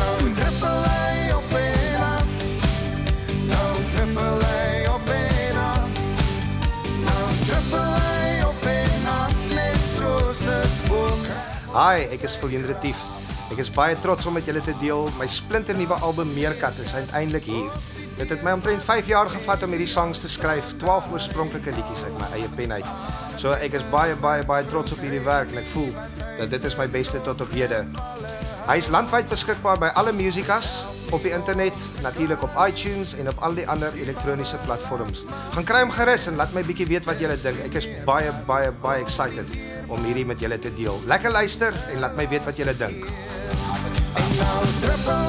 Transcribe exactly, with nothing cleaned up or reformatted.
Nou trippel hy op en af. Nou trippel hy op en af. Nou trippel hy op en af, net soos 'n spook. Hi, ek is Viljoen Retief. Ek is baie trots om met julle te deel. My splinternuwe album Meerkat is uiteindelik hier. Dit het my omtrent vyf jaar gevat om hierdie songs te skryf, twaalf oorspronklike liedjies uit my eie pen uit. So ek is baie baie baie trots op hierdie werk en ek voel dat dit is my beste tot op hede. Hy is landwyd beskikbaar by alle musikas, op die internet, natuurlik op iTunes en op al die ander elektroniese platforms. Gaan kry hom gerus en laat my bietjie weet wat julle dink. Ek is baie baie baie excited om hierdie met julle te deel. Lekker luister en laat my weet wat julle dink. En nou trippel